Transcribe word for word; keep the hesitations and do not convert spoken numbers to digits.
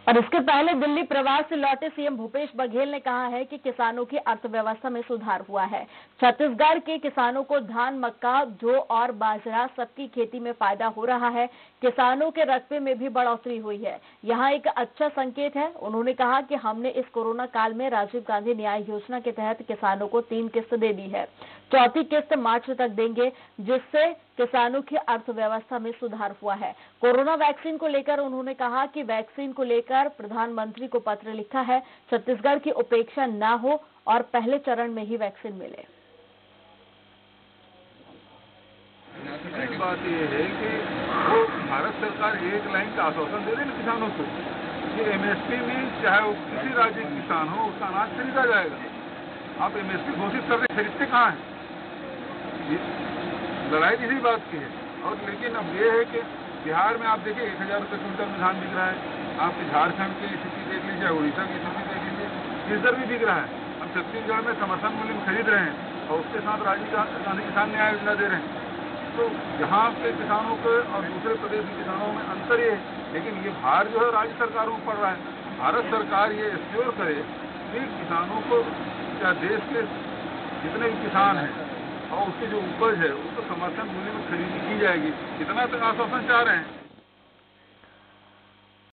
और इसके पहले दिल्ली प्रवास से लौटे सीएम भूपेश बघेल ने कहा है कि किसानों की अर्थव्यवस्था में सुधार हुआ है। छत्तीसगढ़ के किसानों को धान, मक्का, जौ और बाजरा सबकी खेती में फायदा हो रहा है। किसानों के रकबे में भी बढ़ोतरी हुई है। यहाँ एक अच्छा संकेत है। उन्होंने कहा कि हमने इस कोरोना काल में राजीव गांधी न्याय योजना के तहत किसानों को तीन किस्त दे दी है। चौथी किस्त मार्च तक देंगे, जिससे किसानों की अर्थव्यवस्था में सुधार हुआ है। कोरोना वैक्सीन को लेकर उन्होंने कहा कि वैक्सीन को लेकर प्रधानमंत्री को पत्र लिखा है। छत्तीसगढ़ की उपेक्षा न हो और पहले चरण में ही वैक्सीन मिले। बात यह है कि वो भारत सरकार एक लाइन का आश्वासन दे रही है किसानों को कि एमएसपी में चाहे वो किसी राज्य के किसान हो उसका अनाज खरीदा जाएगा। आप एमएसपी घोषित कर रहे, खरीदते कहाँ हैं? लड़ाई इसी बात की है। और लेकिन अब ये है कि बिहार में आप देखिए एक हजार रुपये क्विंटल में धान बिक रहा है। आप झारखंड की स्थिति देख लीजिए, उड़ीसा की स्थिति देख लीजिए, किस दर भी बिक रहा है। हम छत्तीसगढ़ में समर्थन मूल्य में खरीद रहे हैं और उसके साथ राजीव गांधी किसान न्याय योजना दे रहे हैं। तो यहाँ के किसानों के और दूसरे प्रदेश के किसानों में अंतर ये है। लेकिन ये भार जो है राज्य सरकारों को पड़ रहा है। भारत सरकार ये एश्योर करे कि किसानों को या देश के जितने भी किसान हैं और उसकी जो उपज है उसको समर्थन मूल्य में खरीदी की जाएगी। इतना तक आश्वासन चाह रहे हैं।